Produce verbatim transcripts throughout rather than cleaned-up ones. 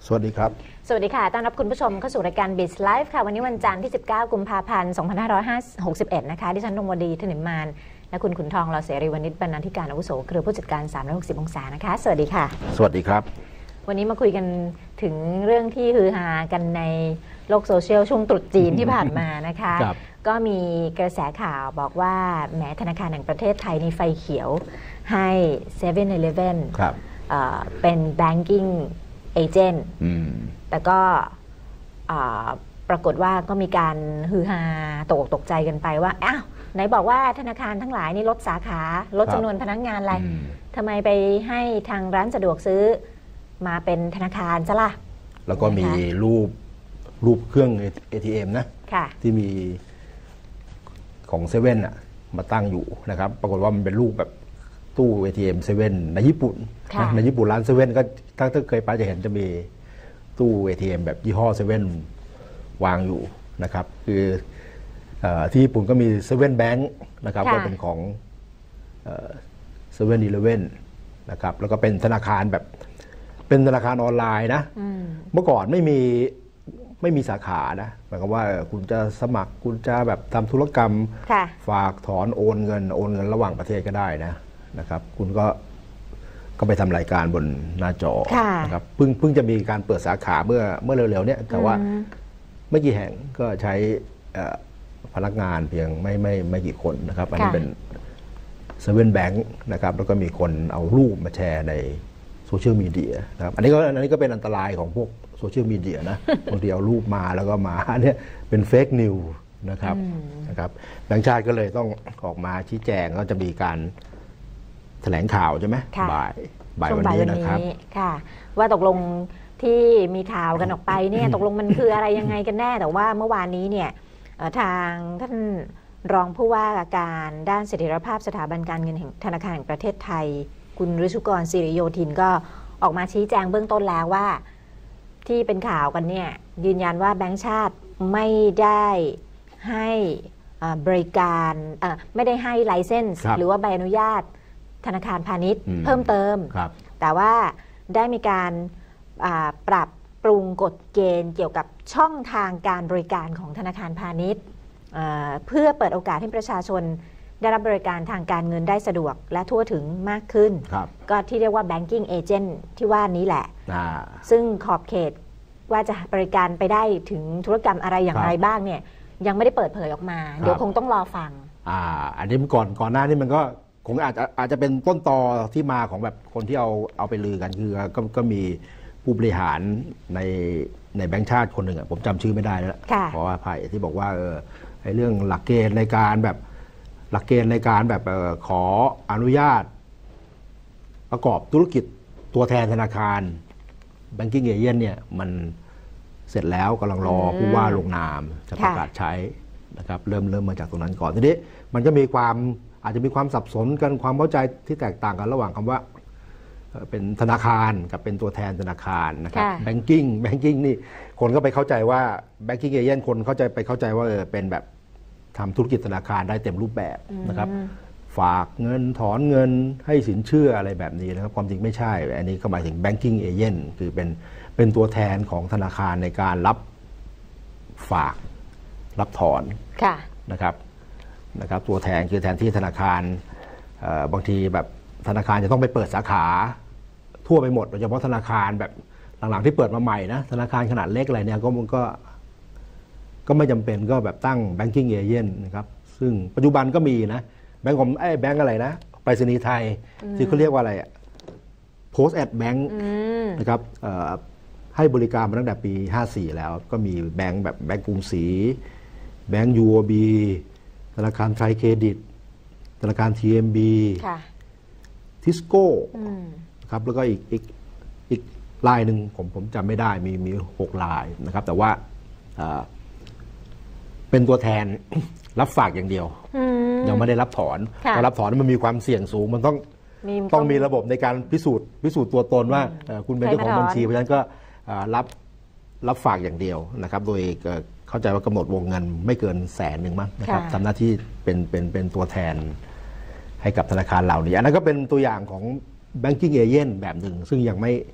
วัสดีครับสวัสดีค่ะต้อนรับคุณผู้ชมเข้าสู่รายการ Biz Live ค่ะวันนี้วันจันทร์ที่สิบเก้ากุมภาพันธ์สองพันห้าร้อยหกสิบเอ็ดนะคะดิฉันดวงวดีถนิมมานและคุณขุนทองเราเสรีวณิชบรรณาธิการอาวุโสเครือผู้จัดการสามร้อยหกสิบองศานะคะสวัสดีค่ะสวัสดีครับวันนี้มาคุยกันถึงเรื่องที่ฮือฮากันในโลกโซเชียลช่วงตรุษจีนที่ผ่านมานะคะก็มีกระแสข่าวบอกว่าแม้ธนาคารแห่งประเทศไทยในไฟเขียวให้เซเว่น อีเลฟเว่น เป็น banking agent แต่ก็ปรากฏว่าก็มีการฮือฮาตกตกใจกันไปว่าอ้าวไหนบอกว่าธนาคารทั้งหลายนี่ลดสาขาลดจำนวนพนักงานอะไรทำไมไปให้ทางร้านสะดวกซื้อมาเป็นธนาคารซะล่ะแล้วก็มีรูปรูปเครื่อง เอ ที เอ็ม นะที่มีของเซเว่นอ่ะมาตั้งอยู่นะครับปรากฏว่ามันเป็นรูปแบบตู้ เอ ที เอ็ม เซเว่นในญี่ปุ่นนะในญี่ปุ่นร้านเซเว่นก็ถ้าเคยไปจะเห็นจะมีตู้ เอ ที เอ็ม แบบยี่ห้อเซเว่นวางอยู่นะครับคือที่ญี่ปุ่นก็มีเซเว่นแบงค์นะครับก็เป็นของเซเว่นอีเลฟเว่นนะครับแล้วก็เป็นธนาคารแบบเป็นธนาคารออนไลน์นะเมื่อก่อนไม่มีไม่มีสาขานะหมายความว่าคุณจะสมัครคุณจะแบบทำธุรกรรมฝากถอนโอนเงินโอนเงินระหว่างประเทศก็ได้นะนะครับคุณก็ก็ไปทำรายการบนหน้าจอนะครับเพิ่งเพิ่งจะมีการเปิดสาขาเมื่อเมื่อเร็วๆเนี้ยแต่ว่าไม่กี่แห่งก็ใช้พนักงานเพียงไม่ไม่ไม่กี่คนนะครับอันนี้เป็นเซเว่นแบงค์นะครับแล้วก็มีคนเอารูปมาแชร์ในโซเชียลมีเดียนะครับอันนี้ก็อันนี้ก็เป็นอันตรายของพวกโซเชียลมีเดียนะบางทีเอารูปมาแล้วก็มาเนี่ยเป็นเฟกนิวนะครับนะครับแบงค์ชาติก็เลยต้องออกมาชี้แจงก็จะมีการแถลงข่าวใช่ไหมบ่ายบ่ายวันนี้นะครับค่ะว่าตกลงที่มีข่าวกันออกไปเนี่ยตกลงมันคืออะไรยังไงกันแน่แต่ว่าเมื่อวานนี้เนี่ยทางท่านรองผู้ว่าการด้านเสถียรภาพสถาบันการเงินแห่งธนาคารแห่งประเทศไทยคุณฤชุกรศิริโยธินก็ออกมาชี้แจงเบื้องต้นแล้วว่าที่เป็นข่าวกันเนี่ยยืนยันว่าแบงก์ชาติไม่ได้ให้บริการไม่ได้ให้ไลเซนส์หรือว่าใบอนุญาตธนาคารพาณิชย์เพิ่มเติมแต่ว่าได้มีการปรับปรุงกฎเกณฑ์เกี่ยวกับช่องทางการบริการของธนาคารพาณิชย์เพื่อเปิดโอกาสให้ประชาชนได้รับบริการทางการเงินได้สะดวกและทั่วถึงมากขึ้นก็ที่เรียกว่า banking agent ที่ว่านี้แหละซึ่งขอบเขตว่าจะบริการไปได้ถึงธุรกรรมอะไรอย่างไรบ้างเนี่ยยังไม่ได้เปิดเผยออกมาเดี๋ยวคงต้องรอฟังอ่าอันนี้ก่อนก่อนหน้านี้มันก็คงอาจจะอาจจะเป็นต้นตอที่มาของแบบคนที่เอาเอาไปลือกันคือก็ก็มีผู้บริหารในในแบงก์ชาติคนหนึ่งอ่ะผมจำชื่อไม่ได้แล้วเพราะว่าภัยที่บอกว่าเออไอ้เรื่องหลักเกณฑ์ในการแบบหลักเกณฑ์ในการแบบออขออนุญาตประกอบธุรกิจตัวแทนธนาคาร Banking Agent เนี่ยมันเสร็จแล้วกำลังรอผู้ว่าลงนามจะประกาศใช้นะครับเริ่มเริ่มมาจากตรงนั้นก่อนทีนี้มันก็มีความอาจจะมีความสับสนกันความเข้าใจที่แตกต่างกันระหว่างคำว่าเป็นธนาคารกับเป็นตัวแทนธนาคารนะครับ Banking Banking นี่คนก็ไปเข้าใจว่า Banking Agent คนเข้าใจไปเข้าใจว่าเออเป็นแบบทำธุรกิจธนาคารได้เต็มรูปแบบนะครับฝากเงินถอนเงินให้สินเชื่ออะไรแบบนี้นะครับความจริงไม่ใช่อันนี้ก็หมายถึง banking agent คือเป็นเป็นตัวแทนของธนาคารในการรับฝากรับถอนนะครับนะครับตัวแทนคือแทนที่ธนาคารบางทีแบบธนาคารจะต้องไปเปิดสาขาทั่วไปหมดโดยเฉพาะธนาคารแบบหลังๆที่เปิดมาใหม่นะธนาคารขนาดเล็กอะไรเนี่ยก็มันก็ก็ไม่จำเป็นก็แบบตั้ง banking agent นะครับซึ่งปัจจุบันก็มีนะแบงก์ของไอ้แบงก์อะไรนะไปรษณีย์ไทยที่เขาเรียกว่าอะไรอะ post at bank นะครับให้บริการมาตั้งแต่ปีห้าสี่แล้วก็มีแบงก์แบบแบงก์กรุงศรีแบงก์ ยู โอ บี ธนาคารไทยเครดิตธนาคาร ที เอ็ม บี ทิสโก้ครับแล้วก็อีกอีกอีกลายหนึ่งผมผมจำไม่ได้มีมีหกลายนะครับแต่ว่าเป็นตัวแทนรับฝากอย่างเดียวยังไม่ได้รับถอนพอรับถอนมันมีความเสี่ยงสูงมันต้องต้องมีระบบในการพิสูจน์พิสูจน์ตัวตนว่าคุณเป็นเจ้าของบัญชีเพราะฉะนั้นก็รับรับฝากอย่างเดียวนะครับโดยเข้าใจว่ากำหนดวงเงินไม่เกินแสนหนึ่งมั้งนะครับทำหน้าที่เป็นเป็นเป็นตัวแทนให้กับธนาคารเหล่านี้อันนั้นก็เป็นตัวอย่างของ banking agent แบบหนึ่งซึ่งยังไม่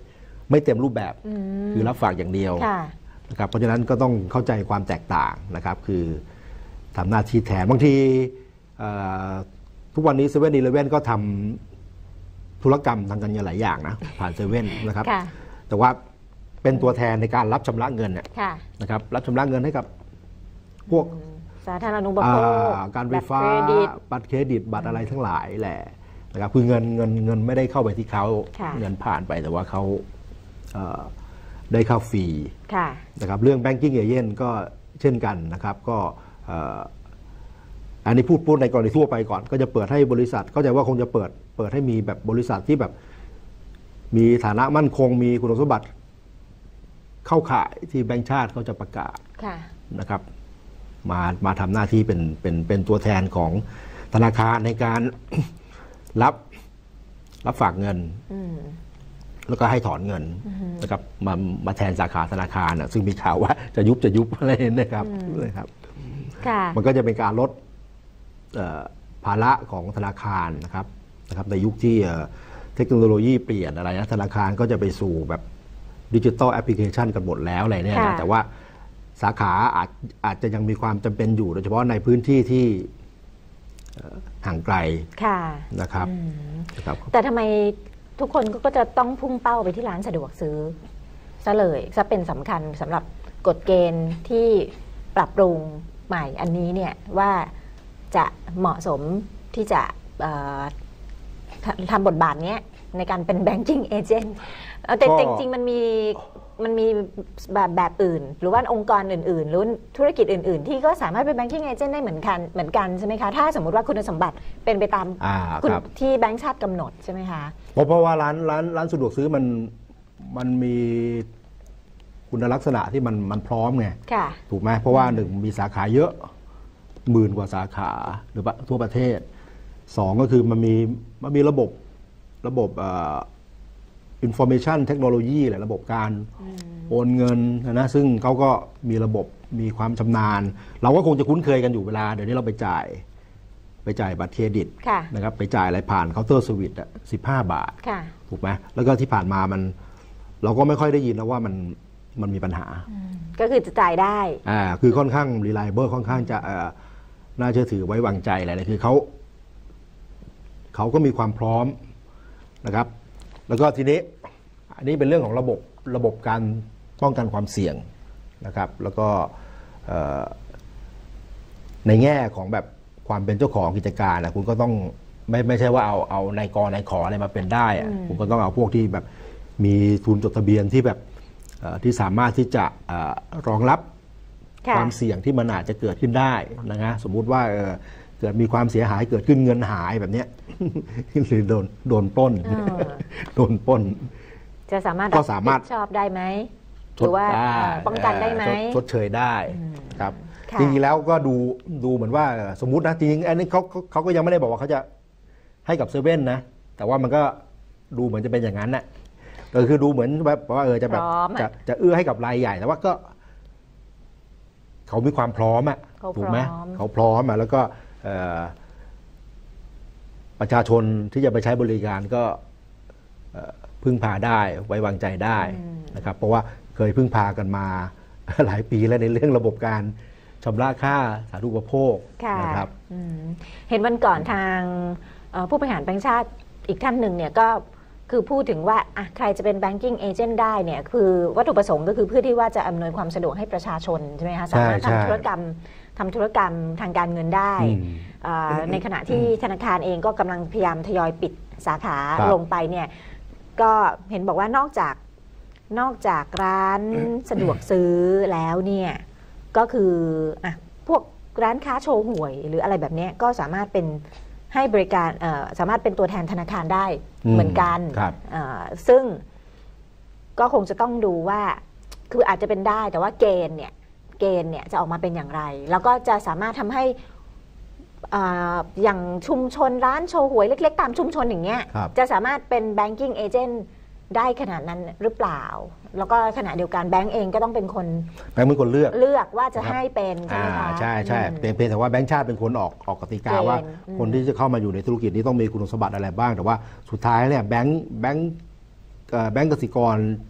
ไม่เต็มรูปแบบอืมคือรับฝากอย่างเดียวค่ะนะครับเพราะฉะนั้นก็ต้องเข้าใจความแตกต่างนะครับคือทำหน้าที่แทนบางทีเอ่อทุกวันนี้เซเว่นอีเลฟเว่นก็ทำธุรกรรมทางการเงินหลายอย่างนะผ่านเซเว่นนะครับค่ะแต่ว่าเป็นตัวแทนในการรับชำระเงินเนี่ยค่ะนะครับรับชำระเงินให้กับพวกสาธารณูปโภคอ่าการไฟฟ้าบัตรเครดิตบัตรเครดิตบัตรอะไรทั้งหลายแหละนะครับคือเงินเงินเงินไม่ได้เข้าไปที่เขาค่ะเงินผ่านไปแต่ว่าเขาเอ่อได้เข้าฟรีค่ะนะครับเรื่อง banking agent ก็เช่นกันนะครับก็เอ่ออันนี้พูดพูดในกรณีทั่วไปก่อน ก็จะเปิดให้บริษัทก็จะว่าคงจะเปิดเปิดให้มีแบบบริษัทที่แบบมีฐานะมั่นคงมีคุณสมบัติเข้าข่ายที่แบงก์ชาติเขาจะประกาศค่ะนะครับมามาทำหน้าที่เป็นเป็นเป็นตัวแทนของธนาคารในการ รับรับฝากเงินอืมแล้วก็ให้ถอนเงินนะครับมามาแทนสาขาธนาคารนะซึ่งมีข่าวว่าจะยุบจะยุบอะไรนะครับนะครับค่ะมันก็จะเป็นการลดเอ่อภาระของธนาคารนะครับนะครับในยุคที่เอ่อเทคโนโลยีเปลี่ยนอะไรนะธนาคารก็จะไปสู่แบบดิจิทัลแอปพลิเคชันกันหมดแล้วอะไรเนี่ยนะค่ะแต่ว่าสาขาอาจอาจจะยังมีความจำเป็นอยู่โดยเฉพาะในพื้นที่ที่เอ่อห่างไกลค่ะนะครับอืมนะครับแต่ทำไมทุกคนก็จะต้องพุ่งเป้าไปที่ร้านสะดวกซื้อซะเลยซะเป็นสำคัญสำหรับกฎเกณฑ์ที่ปรับปรุงใหม่อันนี้เนี่ยว่าจะเหมาะสมที่จะเอ่อทำทำบทบาทเนี้ยในการเป็น banking agent เอ่อแต่ก็จริงๆมันมีมันมีแบบแบบอื่น หรือว่าองค์กรอื่นๆ หรือธุรกิจอื่นๆ ที่ก็สามารถเป็น banking agent ได้เหมือนกันเหมือนกันใช่ไหมคะถ้าสมมุติว่าคุณสมบัติเป็นไปตามอ่าคุณครับที่แบงก์ชาติกำหนดใช่ไหมคะเพราะเพราะว่าร้านร้านร้านสะดวกซื้อมันมันมีคุณลักษณะที่มันมันพร้อมไงค่ะถูกไหมเพราะว่าหนึ่งมีสาขาเยอะหมื่นกว่าสาขาหรือว่าทั่วประเทศสองก็คือมันมีมันมีระบบระบบเอ่อ information technology แหละระบบการโอนเงินนะซึ่งเขาก็มีระบบมีความชำนาญ เราก็คงจะคุ้นเคยกันอยู่เวลาเดี๋ยวนี้เราไปจ่ายไปจ่ายบัตรเครดิตค่ะนะครับไปจ่ายอะไรผ่านเคาน์เตอร์สวิตอ่ะสิบห้าบาทค่ะถูกไหมแล้วก็ที่ผ่านมามันเราก็ไม่ค่อยได้ยินแล้วว่ามันมันมีปัญหาก็คือจะจ่ายได้อ่าคือค่อนข้าง reliable ค่อนข้างจะเอ่อน่าเชื่อถือไว้วางใจอะไรเลยคือเขาเขาก็มีความพร้อมนะครับ แล้วก็ทีนี้อันนี้เป็นเรื่องของระบบระบบการป้องกันความเสี่ยงนะครับ แล้วก็เอ่อในแง่ของแบบความเป็นเจ้าของกิจการนะคุณก็ต้องไม่ไม่ใช่ว่าเอาเอานายกนายขออะไรมาเป็นได้อะคุณก็ต้องเอาพวกที่แบบมีทุนจดทะเบียนที่แบบเอ่อที่สามารถที่จะเอ่อรองรับค่ะความเสี่ยงที่มันอาจจะเกิดขึ้นได้นะฮะสมมุติว่าเอ่อเกิดมีความเสียหายเกิดขึ้นเงินหายแบบเนี้ย หรือโดนโดนปล้นเออโดนปล้นจะสามารถก็สามารถบผิดชอบได้ไหมหรือว่าชดเอ่อป้องกันได้ไหมชชดเชยได้ครับค่ะจริงๆแล้วก็ดูดูเหมือนว่าเอ่อสมมุตินะจริงๆอันนี้เขาเขาเขาก็ยังไม่ได้บอกว่าเขาจะให้กับเซเว่นนะแต่ว่ามันก็ดูเหมือนจะเป็นอย่างนั้นน่ะก็คือดูเหมือนแบบว่าเออจะแบบพร้อมอะจะจะเอื้อให้กับรายใหญ่แต่ว่าก็ เขามีความพร้อมอ่ะเขาพร้อมถูกไหมเขาพร้อมอ่ะแล้วก็เอ่อประชาชนที่จะไปใช้บริการก็เอ่อพึ่งพาได้ไว้วางใจได้นะครับ เพราะว่าเคยพึ่งพากันมา หลายปีแล้วในเรื่องระบบการชำระค่าสาธารณูปโภคค่ะนะครับอืมเห็นวันก่อนทางเอ่อผู้บริหารแบงก์ชาติอีกท่านหนึ่งเนี่ยก็คือพูดถึงว่าอ่ะใครจะเป็น banking agent ได้เนี่ยคือวัตถุประสงค์ก็คือเพื่อที่ว่าจะอำนวยความสะดวกให้ประชาชนใช่ไหมคะสามารถใช่ใช่ทำธุรกรรมทำธุรกรรมทางการเงินได้อืมเอ่อในขณะที่ธนาคารเองก็กำลังพยายามทยอยปิดสาขาครับลงไปเนี่ยก็เห็นบอกว่านอกจากนอกจากร้านสะดวกซื้อแล้วเนี่ยก็คืออ่ะพวกร้านค้าโชว์หวย หรืออะไรแบบเนี้ยก็สามารถเป็นให้บริการเอ่อสามารถเป็นตัวแทนธนาคารได้อืมเหมือนกันครับเอ่อซึ่งก็คงจะต้องดูว่าคืออาจจะเป็นได้แต่ว่าเกณฑ์เนี่ยเกณฑ์เนี่ยจะออกมาเป็นอย่างไร แล้วก็จะสามารถทำให้เอ่ออย่างชุมชนร้านโชว์หวยเล็กๆตามชุมชนอย่างเงี้ยครับจะสามารถเป็น banking agent ได้ขนาดนั้นหรือเปล่า แล้วก็ขณะเดียวกันแบงก์เองก็ต้องเป็นคนแบงค์เป็นคนเลือกเลือกว่าจะครับให้เป็นใช่ไหมอ่าคะใช่ใช่อืมเพียงเพียงแต่ว่าแบงค์ชาติเป็นคนออกออกกติกาเกณฑ์ว่าอืมคนที่จะเข้ามาอยู่ในธุรกิจนี้ต้องมีคุณสมบัติอะไรบ้าง แต่ว่าสุดท้ายเนี่ยแบงค์แบงค์เอ่อแบงค์กสิกร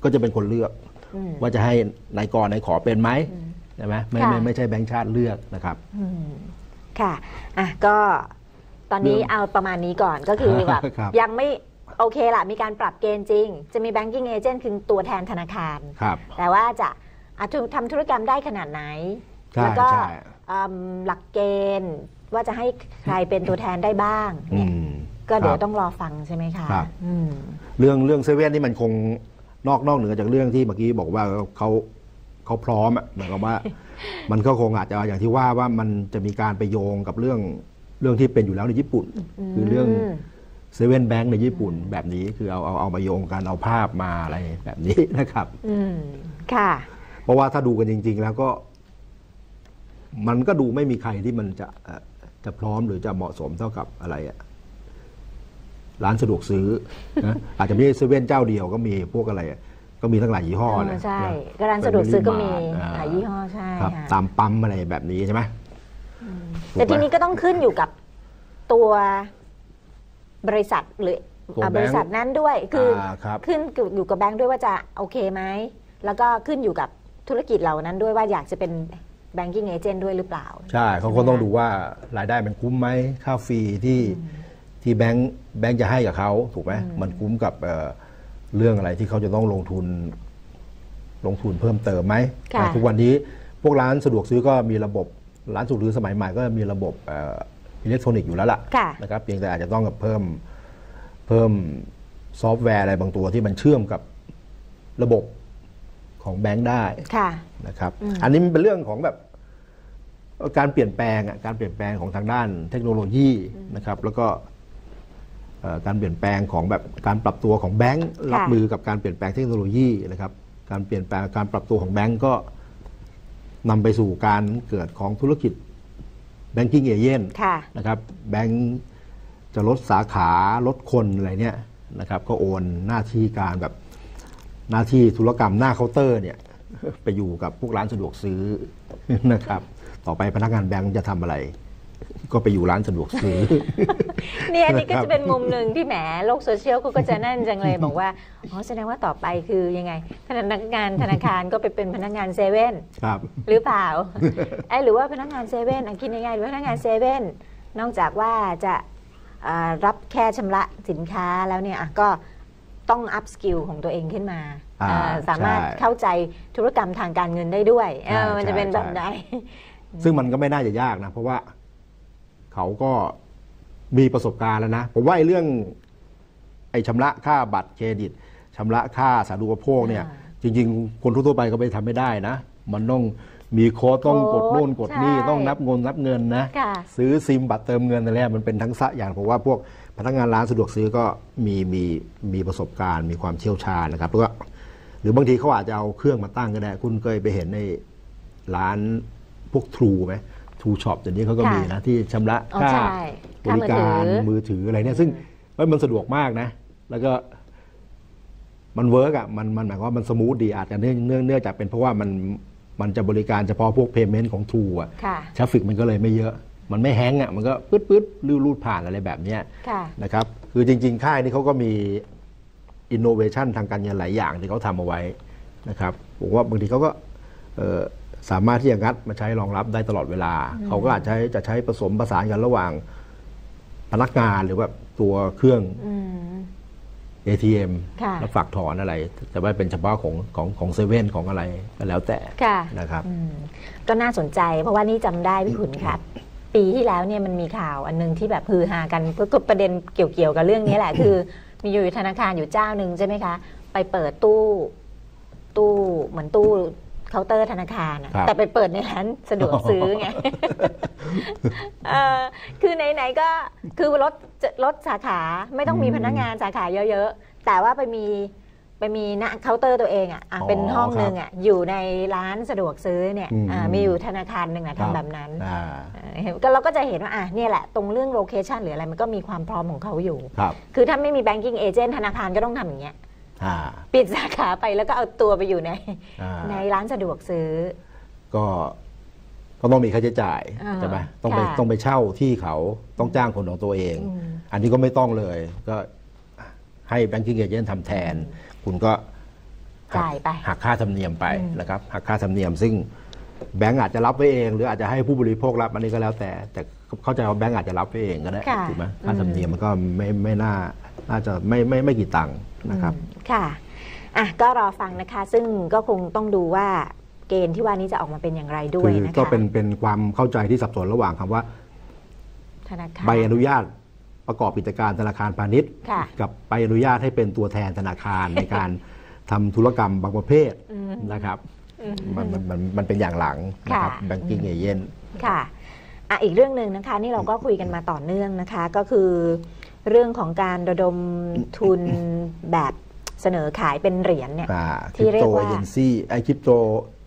ก็จะเป็นคนเลือกว่าจะให้นายกนายขอเป็นไหมใช่ไหมไม่ไม่ไม่ใช่แบงก์ชาติเลือกนะครับค่ะอ่ะก็ตอนนี้เอาประมาณนี้ก่อนก็คือแบบยังไม่โอเคละมีการปรับเกณฑ์จริงจะมี banking agent คือตัวแทนธนาคารแต่ว่าจะทำธุรกรรมได้ขนาดไหนแล้วก็หลักเกณฑ์ว่าจะให้ใครเป็นตัวแทนได้บ้างเนี่ยก็เดี๋ยวต้องรอฟังใช่ไหมคะเรื่องเรื่องเซเว่นนี่มันคงนอกนอกเหนือจากเรื่องที่เมื่อกี้บอกว่าเขาเขาพร้อมอ่ะหมายความว่ามันก็คงอาจจะอย่างที่ว่าว่ามันจะมีการไปโยงกับเรื่องเรื่องที่เป็นอยู่แล้วในญี่ปุ่นคือเรื่องเซเว่นแบงก์ในญี่ปุ่นแบบนี้คือเอาเอาเอามาโยงกันเอาภาพมาอะไรแบบนี้นะครับอืมค่ะเพราะว่าถ้าดูกันจริงๆแล้วก็มันก็ดูไม่มีใครที่มันจะจะพร้อมหรือจะเหมาะสมเท่ากับอะไรอะร้านสะดวกซื้อนะอาจจะไม่ใช่เซเว่นเจ้าเดียวก็มีพวกอะไรก็มีทั้งหลายยี่ห้อนะใช่ก็ร้านสะดวกซื้อก็มีหลายยี่ห้อใช่ครับตามปั๊มอะไรแบบนี้ใช่ไหมแต่ทีนี้ก็ต้องขึ้นอยู่กับตัวบริษัทหรือบริษัทนั้นด้วยคือขึ้นอยู่กับแบงค์ด้วยว่าจะโอเคไหมแล้วก็ขึ้นอยู่กับธุรกิจเหล่านั้นด้วยว่าอยากจะเป็น banking agent ด้วยหรือเปล่าใช่เขาก็ต้องดูว่ารายได้มันคุ้มไหมค่าฟรีที่ที่แบงค์แบงค์จะให้กับเขาถูกไหมมันคุ้มกับเรื่องอะไรที่เขาจะต้องลงทุนลงทุนเพิ่มเติมไหมทุกวันนี้พวกร้านสะดวกซื้อก็มีระบบร้านสะดวกซื้อสมัยใหม่ก็มีระบบอิเล็กทรอนิกส์อยู่แล้วล่ะนะครับเพียงแต่อาจจะต้องกับเพิ่มเพิ่มซอฟต์แวร์อะไรบางตัวที่มันเชื่อมกับระบบของแบงค์ได้นะครับอันนี้มันเป็นเรื่องของแบบการเปลี่ยนแปลงการเปลี่ยนแปลงของทางด้านเทคโนโลยีนะครับแล้วก็การเปลี่ยนแปลงของแบบการปรับตัวของแบงค์รับมือกับการเปลี่ยนแปลงเทคโนโลยีนะครับการเปลี่ยนแปลงการปรับตัวของแบงค์ก็นำไปสู่การเกิดของธุรกิจ banking agent นะครับแบงค์จะลดสาขาลดคนอะไรเนี่ยนะครับก็โอนหน้าที่การแบบหน้าที่ธุรกรรมหน้าเคาน์เตอร์เนี่ยไปอยู่กับพวกร้านสะดวกซื้อนะครับต่อไปพนักงานแบงค์จะทำอะไรก็ไปอยู่ร้านสะดวกซื้อเนี่ยนี่ก็จะเป็นมุมหนึ่งที่แหมโลกโซเชียลก็จะนั่นจังเลยบอกว่าอ๋อแสดงว่าต่อไปคือยังไงพนักงานธนาคารก็ไปเป็นพนักงานเซเว่นหรือเปล่าไอ้หรือว่าพนักงานเซเว่นคิดง่ายๆหรือพนักงานเซเว่นนอกจากว่าจะรับแค่ชำระสินค้าแล้วเนี่ยก็ต้องอัพสกิลของตัวเองขึ้นมาสามารถเข้าใจธุรกรรมทางการเงินได้ด้วยมันจะเป็นแบบไหนซึ่งมันก็ไม่น่าจะยากนะเพราะว่าเขาก็มีประสบการณ์แล้วนะผมว่าไอ้เรื่องไอ้ชำระค่าบัตรเครดิตชำระค่าสาธารณูปโภคเนี่ยจริงๆคนทั่วไปก็ไปทำไม่ได้นะมันต้องมีโค้ดต้องกดโน่นกดนี่ต้องนับเงินนับเงินนะซื้อซิมบัตรเติมเงินอะไรมันเป็นทั้งซะอย่างผมว่าพวกพนักงานร้านสะดวกซื้อก็มีมีมีประสบการณ์มีความเชี่ยวชาญนะครับแล้วก็หรือบางทีเขาอาจจะเอาเครื่องมาตั้งก็ได้คุณเคยไปเห็นในร้านพวกทรูไหมทูช็อปเดี๋ยวนี้เขาก็มีนะที่ชำระค่าบริการมือถืออะไรเนี่ยซึ่งมันสะดวกมากนะแล้วก็มันเวิร์กอ่ะมันมันหมายความว่ามันสมูทดีอาจจะเนื่องเนื่องเนื่องจากเป็นเพราะว่ามันมันจะบริการเฉพาะพวกเพย์เมนต์ของทรูอ่ะทราฟฟิกมันก็เลยไม่เยอะมันไม่แฮงอ่ะมันก็ปื๊ดปื๊ดรูดรูดผ่านอะไรแบบนี้นะครับคือจริงๆค่ายนี้เขาก็มีอินโนเวชันทางการเงินหลายอย่างที่เขาทำเอาไว้นะครับผมว่าบางทีเขาก็สามารถที่จะงัดมาใช้รองรับได้ตลอดเวลาเขาก็อาจจะจะใช้ผสมผสานกันระหว่างพนักงานหรือแบบตัวเครื่อง เอ ที เอ็ม แล้วฝากถอนอะไรแต่ว่าเป็นเฉพาะของของของเซเว่นของอะไรก็แล้วแต่นะครับก็น่าสนใจเพราะว่านี่จำได้พี่ขุนครับปีที่แล้วเนี่ยมันมีข่าวอันนึงที่แบบฮือฮากันก็ประเด็นเกี่ยวๆกับเรื่องนี้แหละคือมีอยู่ธนาคารอยู่เจ้าหนึ่งใช่ไหมคะไปเปิดตู้ตู้เหมือนตู้เคาน์เตอร์ธนาคารแต่ไปเปิดในร้านสะดวกซื้อไงคือไหนๆก็คือลดลดสาขาไม่ต้องมีพนักงานสาขาเยอะๆแต่ว่าไปมีไปมีหน้าเคาน์เตอร์ตัวเองอ่ะเป็นห้องนึงอ่ะอยู่ในร้านสะดวกซื้อเนี่ยมีอยู่ธนาคารหนึ่งนะทำแบบนั้นก็เราก็จะเห็นว่าอ่ะเนี่ยแหละตรงเรื่องโลเคชันหรืออะไรมันก็มีความพร้อมของเขาอยู่คือถ้าไม่มี banking agent ธนาคารก็ต้องทำอย่างเงี้ยปิดสาขาไปแล้วก็เอาตัวไปอยู่ในในร้านสะดวกซื้อก็ก็ต้องมีค่าใช้จ่ายใช่ไหมต้องไปต้องไปเช่าที่เขาต้องจ้างคนของตัวเองอันนี้ก็ไม่ต้องเลยก็ให้ banking agent ทำแทนคุณก็จ่ายไปหักค่าธรรมเนียมไปนะครับหักค่าธรรมเนียมซึ่งแบงก์อาจจะรับไว้เองหรืออาจจะให้ผู้บริโภครับอันนี้ก็แล้วแต่แต่เข้าใจว่าแบงก์อาจจะรับไว้เองก็ได้ถูกไหมค่าธรรมเนียมมันก็ไม่ไม่น่าน่าจะไม่ไม่ไม่กี่ตังค์นะครับค่ะอ่ะก็รอฟังนะคะซึ่งก็คงต้องดูว่าเกณฑ์ที่ว่านี้จะออกมาเป็นอย่างไรด้วยนะคะก็เป็นเป็นความเข้าใจที่สับสนระหว่างคำว่าใบอนุญาตประกอบกิจการธนาคารพาณิชย์กับใบอนุญาตให้เป็นตัวแทนธนาคารในการทำธุรกรรมบางประเภทนะครับมันมันมันเป็นอย่างหลังนะครับ banking agent ค่ะอ่ะอีกเรื่องหนึ่งนะคะนี่เราก็คุยกันมาต่อเนื่องนะคะก็คือเรื่องของการระดมทุนแบบเสนอขายเป็นเหรียญเนี่ยที่เรียกว่า crypto agency ไอ crypto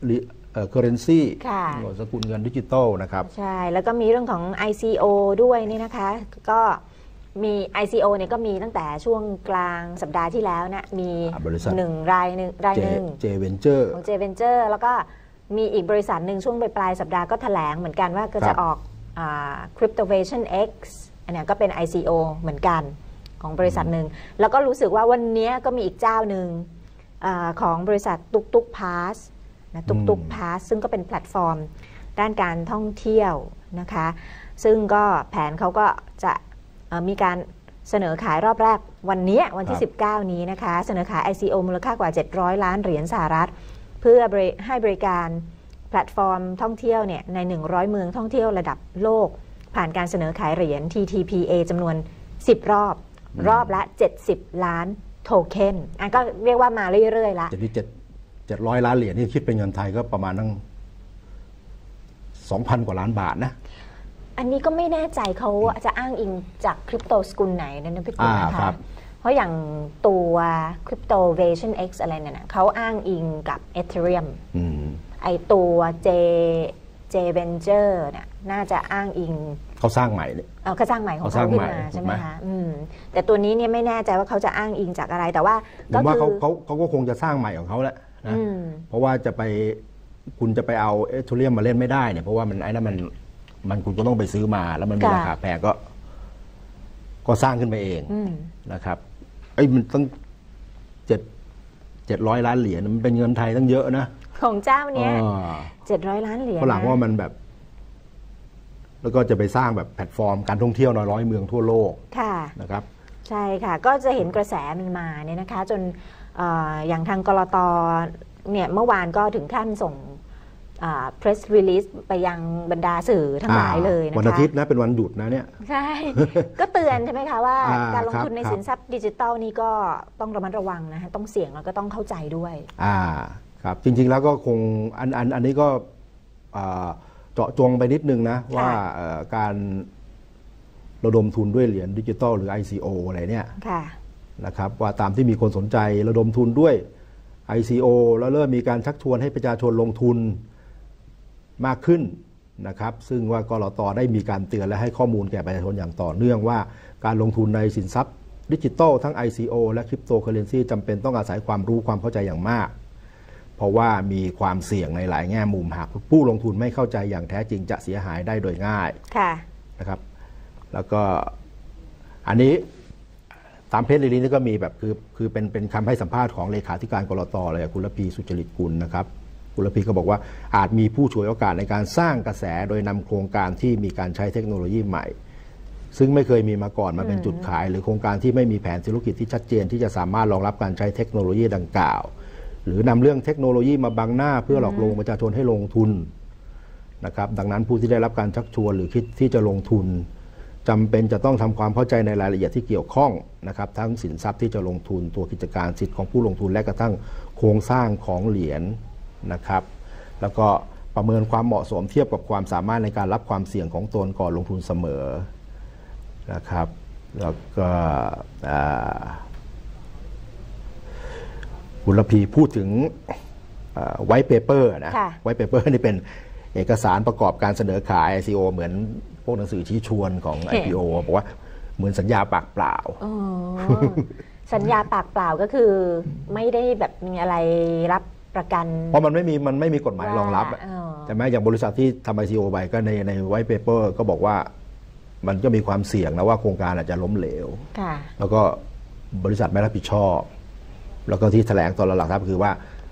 currency สกุลเงินดิจิตอลนะครับใช่แล้วก็มีเรื่องของ ไอ ซี โอ ด้วยนี่นะคะก็มี ไอ ซี โอ เนี่ยก็มีตั้งแต่ช่วงกลางสัปดาห์ที่แล้วนะมีหนึ่งรายหนึ่งรายหนึ่ง J Venture ของ J Venture แล้วก็มีอีกบริษัทหนึ่งช่วงปลายสัปดาห์ก็แถลงเหมือนกันว่าก็จะออก Cryptovation X อันนี้ก็เป็น ไอ ซี โอ เหมือนกันของบริษัทหนึ่งแล้วก็รู้สึกว่าวันนี้ก็มีอีกเจ้าหนึ่งของบริษัทตุกตุกพาสนะตุกตุกพาสซึ่งก็เป็นแพลตฟอร์มด้านการท่องเที่ยวนะคะซึ่งก็แผนเขาก็จะมีการเสนอขายรอบแรกวันนี้วันที่สิบเก้านี้นะคะเสนอขาย ไอ ซี โอ มูลค่ากว่าเจ็ดร้อยล้านเหรียญสหรัฐเพื่อให้บริการแพลตฟอร์มท่องเที่ยวเนี่ยในหนึ่งร้อยเมืองท่องเที่ยวระดับโลกผ่านการเสนอขายเหรียญ ที ที พี เอ จำนวนสิบรอบรอบละเจ็ดสิบล้านโทเค็นอ่ะก็เรียกว่ามาเรื่อยๆละจะที่เจ็ดเจ็ดร้อยล้านเหรียญนี่คิดเป็นเงินไทยก็ประมาณตั้งสองพันกว่าล้านบาทนะอันนี้ก็ไม่แน่ใจเขาจะอ้างอิงจากคริปโตสกุลไหนนะพี่ปิ๊กนะคะเพราะอย่างตัว Cryptovation X อะไรเนี่ยเขาอ้างอิงกับ Ethereum ไอตัว J J Venture เนี่ยน่าจะอ้างอิงเขาสร้างใหม่เนี่ยเขาสร้างใหม่ของเขาขึ้นมาใช่ไหมคะแต่ตัวนี้เนี่ยไม่แน่ใจว่าเขาจะอ้างอิงจากอะไรแต่ว่าผมว่าเขาเขาเขาก็คงจะสร้างใหม่ของเขาแหละนะเพราะว่าจะไปคุณจะไปเอาเอเธเรียมมาเล่นไม่ได้เนี่ยเพราะว่ามันไอ้นั่นมันมันคุณก็ต้องไปซื้อมาแล้วมันมีราคาแพงก็ก็สร้างขึ้นมาเองนะครับไอ้มันตั้งเจ็ดเจ็ดร้อยล้านเหรียญมันเป็นเงินไทยตั้งเยอะนะของเจ้าเนี้ยเจ็ดร้อยล้านเหรียญฝรั่งว่ามันแบบแล้วก็จะไปสร้างแบบแพลตฟอร์มการท่องเที่ยวน้อยร้อยเมืองทั่วโลกค่ะนะครับใช่ค่ะก็จะเห็นกระแสมันมาเนี่ยนะคะจน อ, อย่างทางกลต.เนี่ยเมื่อวานก็ถึงขั้นส่งpress release ไปยังบรรดาสื่อทั้งหลายเลยนะคะวันอาทิตย์นะเป็นวันหยุดนะเนี่ยใช่ก็เตือนใช่ไหมคะว่าการลงทุนในสินทรัพย์ดิจิทัลนี่ก็ต้องระมัดระวังนะต้องเสี่ยงแล้วก็ต้องเข้าใจด้วยอ่าครับจริงๆแล้วก็คงอันอันอันนี้ก็เจาะจงไปนิดนึงนะว่าการระดมทุนด้วยเหรียญดิจิทัลหรือ ไอ ซี โอ อะไรเนี่ยนะครับว่าตามที่มีคนสนใจระดมทุนด้วย ไอ ซี โอ แล้วเริ่มมีการชักชวนให้ประชาชนลงทุนมากขึ้นนะครับซึ่งว่ากลต.ได้มีการเตือนและให้ข้อมูลแก่ประชาชนอย่างต่อเนื่องว่าการลงทุนในสินทรัพย์ดิจิทัลทั้ง ไอ ซี โอ และคริปโตเคอเรนซีจำเป็นต้องอาศัยความรู้ความเข้าใจอย่างมากเพราะว่ามีความเสี่ยงในหลายแง่มุมหากผู้ลงทุนไม่เข้าใจอย่างแท้จริงจะเสียหายได้โดยง่ายนะครับแล้วก็อันนี้ตามเพจนี้ก็มีแบบคือคือเป็นเป็นคำให้สัมภาษณ์ของเลขาธิการกลต.เลยคุณระพีสุจริตกุลนะครับคุณระพีก็บอกว่าอาจมีผู้ฉวยโอกาสในการสร้างกระแสโดยนำโครงการที่มีการใช้เทคโนโลยีใหม่ซึ่งไม่เคยมีมาก่อนมาเป็นจุดขายหรือโครงการที่ไม่มีแผนธุรกิจที่ชัดเจนที่จะสามารถรองรับการใช้เทคโนโลยีดังกล่าวหรือนำเรื่องเทคโนโลยีมาบังหน้าเพื่อหลอกลวงประชาชนให้ลงทุนนะครับดังนั้นผู้ที่ได้รับการชักชวนหรือคิดที่จะลงทุนจำเป็นจะต้องทำความเข้าใจในรายละเอียดที่เกี่ยวข้องนะครับทั้งสินทรัพย์ที่จะลงทุนตัวกิจการสิทธิของผู้ลงทุนและกระทั่งโครงสร้างของเหรียญนะครับแล้วก็ประเมินความเหมาะสมเทียบกับความสามารถในการรับความเสี่ยงของตนก่อนลงทุนเสมอนะครับแล้วก็คุณระพีพูดถึงไวท์เปเปอร์นะไวท์เปเปอร์นี่เป็นเอกสารประกอบการเสนอขาย ไอ ซี โอ เหมือนพวกหนังสือชี้ชวนของ ไอ พี โอ บอกว่าเหมือนสัญญาปากเปล่าสัญญาปากเปล่าก็คือไม่ได้แบบมีอะไรรับประกันเพราะมันไม่มีมันไม่มีกฎหมายรองรับแต่แม้อย่างบริษัทที่ทำ ไอ ซี โอ ไปก็ในในไวท์เปเปอร์ก็บอกว่ามันก็มีความเสี่ยงนะว่าโครงการอาจจะล้มเหลวแล้วก็บริษัทไม่รับผิดชอบแล้วก็ที่แถลงตอนหลักๆคือว่า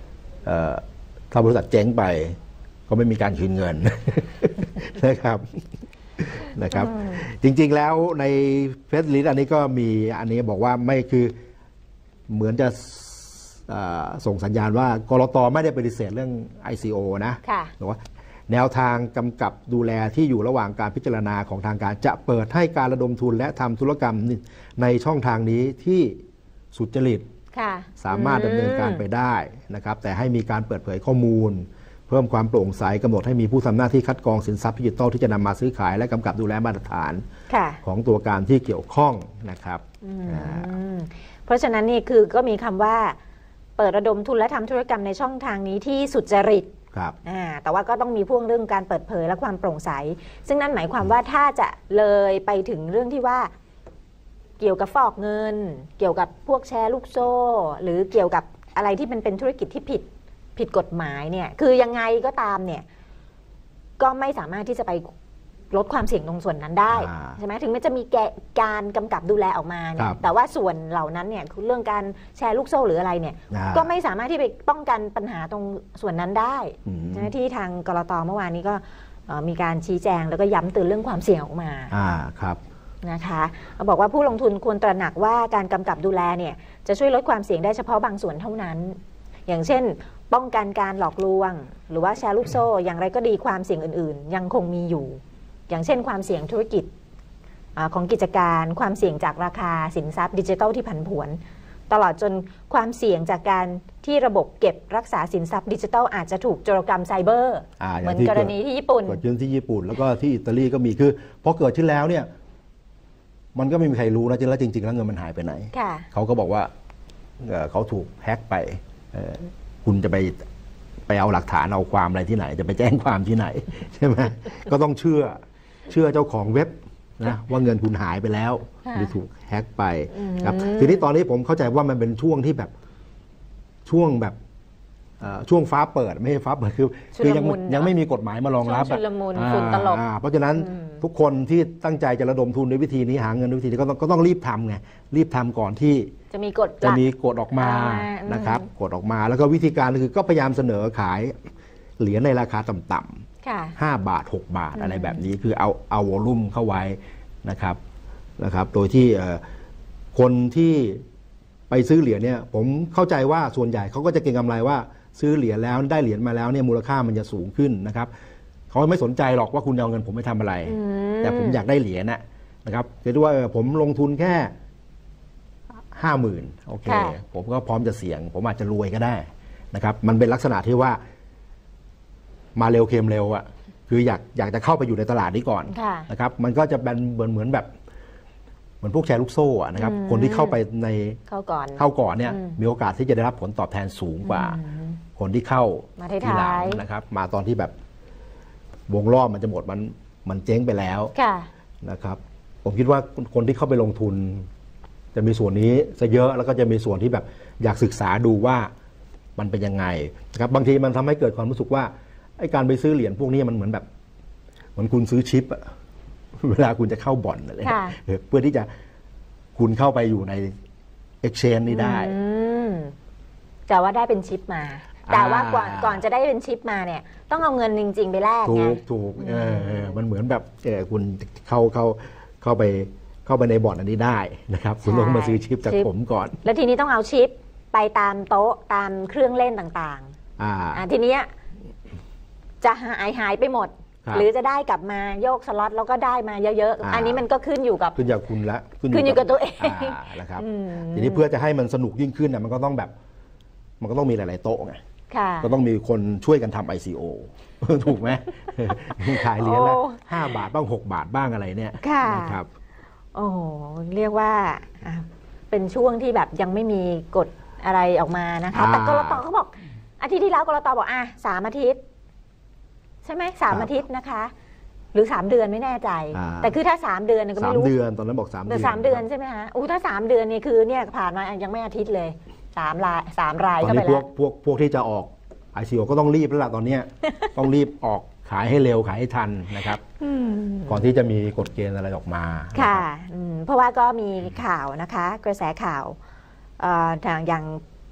ถ้าบริษัทเจ๊งไปก็ไม่มีการคืนเงิน นะครับนะครับจริงๆแล้วในเฟซลิสต์อันนี้ก็มีอันนี้บอกว่าไม่คือเหมือนจะส่งสัญญาณว่ากลต.ไม่ได้ปฏิเสธเรื่อง ไอ ซี โอ นะหรือว่าแนวทางกำกับดูแลที่อยู่ระหว่างการพิจารณาของทางการจะเปิดให้การระดมทุนและทำธุรกรรมในช่องทางนี้ที่สุจริตสามารถดำเนินการไปได้นะครับแต่ให้มีการเปิดเผยข้อมูลเพิ่มความโปร่งใสกำหนดให้มีผู้ทำหน้าที่คัดกรองสินทรัพย์ดิจิทัลที่จะนำมาซื้อขายและกำกับดูแลมาตรฐานของตัวการที่เกี่ยวข้องนะครับเพราะฉะนั้นนี่คือก็มีคำว่าเปิดระดมทุนและทำธุรกรรมในช่องทางนี้ที่สุจริตแต่ว่าก็ต้องมีพ่วงเรื่องการเปิดเผยและความโปร่งใสซึ่งนั่นหมายความว่าถ้าจะเลยไปถึงเรื่องที่ว่าเกี่ยวกับฟอกเงินเกี่ยวกับพวกแชร์ลูกโซ่หรือเกี่ยวกับอะไรที่มันเป็นธุรกิจที่ผิดผิดกฎหมายเนี่ยคือยังไงก็ตามเนี่ยก็ไม่สามารถที่จะไปลดความเสี่ยงตรงส่วนนั้นได้ใช่ไหมถึงแม้จะมีการกำกับดูแลออกมาเนี่ยแต่ว่าส่วนเหล่านั้นเนี่ยคือเรื่องการแชร์ลูกโซ่หรืออะไรเนี่ยก็ไม่สามารถที่ไปป้องกันปัญหาตรงส่วนนั้นได้นะที่ทางกลต.เมื่อวานนี้ก็มีการชี้แจงแล้วก็ย้ำเตือนเรื่องความเสี่ยงออกมาอ่าครับนะคะเขาบอกว่าผู้ลงทุนควรตระหนักว่าการกำกับดูแลเนี่ยจะช่วยลดความเสี่ยงได้เฉพาะบางส่วนเท่านั้นอย่างเช่นป้องกันการหลอกลวงหรือว่าแชร์ลูกโซ่อย่างไรก็ดีความเสี่ยงอื่นๆยังคงมีอยู่อย่างเช่นความเสี่ยงธุรกิจของกิจการความเสี่ยงจากราคาสินทรัพย์ดิจิทัลที่ผันผวนตลอดจนความเสี่ยงจากการที่ระบบเก็บรักษาสินทรัพย์ดิจิทัลอาจจะถูกโจรกรรมไซเบอร์เหมือนกรณีที่ญี่ปุ่นเกิดขึ้นที่ญี่ปุ่นแล้วก็ที่อิตาลีก็มีคือพอเกิดขึ้นแล้วเนี่ยมันก็ไม่มีใครรู้นะจริงแล้วจริงๆแล้วเงินมันหายไปไหนเขาก็บอกว่าเขาถูกแฮ็กไปคุณจะไปไปเอาหลักฐานเอาความอะไรที่ไหนจะไปแจ้งความที่ไหนใช่ไหมก็ต้องเชื่อเชื่อเจ้าของเว็บนะว่าเงินคุณหายไปแล้วหรือถูกแฮ็กไปครับทีนี้ตอนนี้ผมเข้าใจว่ามันเป็นช่วงที่แบบช่วงแบบช่วงฟ้าเปิดไม่ใช่ฟ้าเปิดคือคือยังยังไม่มีกฎหมายมารองรับเพราะฉะนั้นทุกคนที่ตั้งใจจะระดมทุนด้วยวิธีนี้หาเงินด้วยวิธีนี้ก็ต้องก็ต้องรีบทำไงรีบทำก่อนที่จะมีกฎจะมีกฎออกมานะครับกฎออกมาแล้วก็วิธีการคือก็พยายามเสนอขายเหรียญในราคาต่ำๆห้าบาทหกบาทอะไรแบบนี้คือเอาเอาวอลุ่มเข้าไว้นะครับนะครับโดยที่คนที่ไปซื้อเหรียญเนี่ยผมเข้าใจว่าส่วนใหญ่เขาก็จะเก็งกำไรว่าซื้อเหรียญแล้วได้เหรียญมาแล้วเนี่ยมูลค่ามันจะสูงขึ้นนะครับเขาไม่สนใจหรอกว่าคุณเอาเงินผมไปทำอะไรแต่ผมอยากได้เหรียญนะครับคือว่าผมลงทุนแค่ห้าหมื่นโอเคผมก็พร้อมจะเสี่ยงผมอาจจะรวยก็ได้นะครับมันเป็นลักษณะที่ว่ามาเร็วเค็มเร็วอ่ะคืออยากอยากจะเข้าไปอยู่ในตลาดนี้ก่อนนะครับมันก็จะเป็นเหมือนเหมือนแบบเหมือนพวกแชร์ลูกโซ่นะครับคนที่เข้าไปในเข้าก่อนเข้าก่อนเนี่ยมีโอกาสที่จะได้รับผลตอบแทนสูงกว่าคนที่เข้าทีหลังนะครับมาตอนที่แบบวงรอบมันจะหมดมันมันเจ๊งไปแล้วนะครับผมคิดว่าคนที่เข้าไปลงทุนจะมีส่วนนี้ซะเยอะแล้วก็จะมีส่วนที่แบบอยากศึกษาดูว่ามันเป็นยังไงนะครับบางทีมันทำให้เกิดความรู้สึกว่าไอ้การไปซื้อเหรียญพวกนี้มันเหมือนแบบเหมือนคุณซื้อชิปอะเวลาคุณจะเข้าบ่อนอะไรเพื่อที่จะคุณเข้าไปอยู่ใน exchange นี้ได้แต่ว่าได้เป็นชิปมาแต่ว่าก่อนก่อนจะได้เป็นชิปมาเนี่ยต้องเอาเงินจริงๆไปแลกไงถูกถูกเออมันเหมือนแบบเออคุณเข้าเข้าเข้าไปเข้าไปในบ่อนอันนี้ได้นะครับคุณต้องมาซื้อชิปจากผมก่อนแล้วทีนี้ต้องเอาชิปไปตามโต๊ะตามเครื่องเล่นต่างๆอ่าทีนี้จะหายหายไปหมดหรือจะได้กลับมาโยกสล็อตแล้วก็ได้มาเยอะๆอันนี้มันก็ขึ้นอยู่กับขึ้นอยู่กับคุณละขึ้นอยู่กับตัวเองนะครับทีนี้เพื่อจะให้มันสนุกยิ่งขึ้นนะมันก็ต้องแบบมันก็ต้องมีหลายๆโต๊ะไงก็ต้องมีคนช่วยกันทำ ไอ ซี โอ ถูกไหมขายเหรียญละห้าบาทบ้างหกบาทบ้างอะไรเนี่ยนะครับโอ้เรียกว่าเป็นช่วงที่แบบยังไม่มีกฎอะไรออกมานะคะแต่กลต.เขาบอกอาทิตย์ที่แล้วกลต.บอกอ่ะสามอาทิตย์ใช่ไหมสามอาทิตย์นะคะหรือสามเดือนไม่แน่ใจแต่คือถ้าสามเดือนก็ไม่รู้สามเดือนตอนนั้นบอกสามเดือนแต่สามเดือนใช่ไหมคะอู้ถ้าสามเดือนนี่คือเนี่ยผ่านมายังไม่อาทิตย์เลยสามรายสามรายเข้าไปแล้วพวกพวกพวกที่จะออก ไอ ซี โอ ก็ต้องรีบแล้วล่ะตอนนี้ ต้องรีบออกขายให้เร็วขายให้ทันนะครับก่อนที่จะมีกฎเกณฑ์อะไรออกมาค่ะเพราะว่าก็มีข่าวนะคะกระแสข่าวทางอย่าง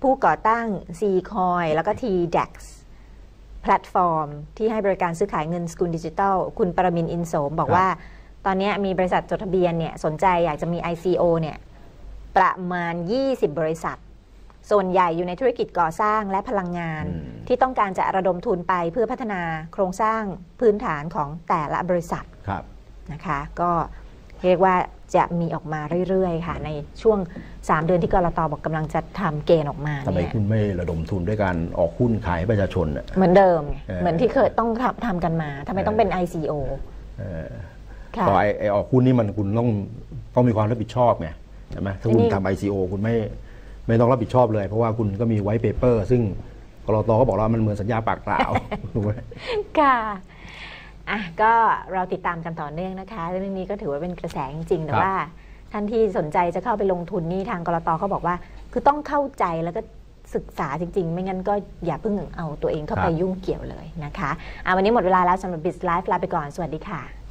ผู้ก่อตั้ง Ccoin แล้วก็ ที ดี อี เอ็กซ์ แพลตฟอร์มที่ให้บริการซื้อขายเงินสกุลดิจิทัลคุณปรมินทร์อินโสมบอกว่าตอนนี้มีบริษัทจดทะเบียนเนี่ยสนใจอยากจะมี ไอ ซี โอ เนี่ยประมาณยี่สิบบริษัทส่วนใหญ่อยู่ในธุรกิจก่อสร้างและพลังงานที่ต้องการจะระดมทุนไปเพื่อพัฒนาโครงสร้างพื้นฐานของแต่ละบริษัทนะคะก็เรียกว่าจะมีออกมาเรื่อยๆค่ะในช่วงสามเดือนที่กลต.บอกกำลังจะทำเกณฑ์ออกมาทำไมคุณไม่ระดมทุนด้วยการออกหุ้นขายให้ประชาชนเหมือนเดิมเหมือนที่เคยต้องทำทำกันมาทำไมต้องเป็น ไอ ซี โอต่อไอออกหุ้นนี่มันคุณต้องต้องมีความรับผิดชอบไงใช่ไหมถ้าคุณทำ ไอ ซี โอ คุณไม่ไม่ต้องรับผิดชอบเลยเพราะว่าคุณก็มีไวท์เปเปอร์ซึ่งกลต.ก็บอกว่ามันเหมือนสัญญาปากเปล่าถูกไหมค่ะอ่ะก็เราติดตามกันต่อเนื่องนะคะเรื่องนี้ก็ถือว่าเป็นกระแสจริงๆแต่ว่าท่านที่สนใจจะเข้าไปลงทุนนี่ทางกลต.เขาบอกว่าคือต้องเข้าใจแล้วก็ศึกษาจริงๆไม่งั้นก็อย่าเพิ่งเอาตัวเองเข้าไปยุ่งเกี่ยวเลยนะคะอ่ะวันนี้หมดเวลาแล้วสำหรับ Biz Live ลาไปก่อนสวัสดีค่ะ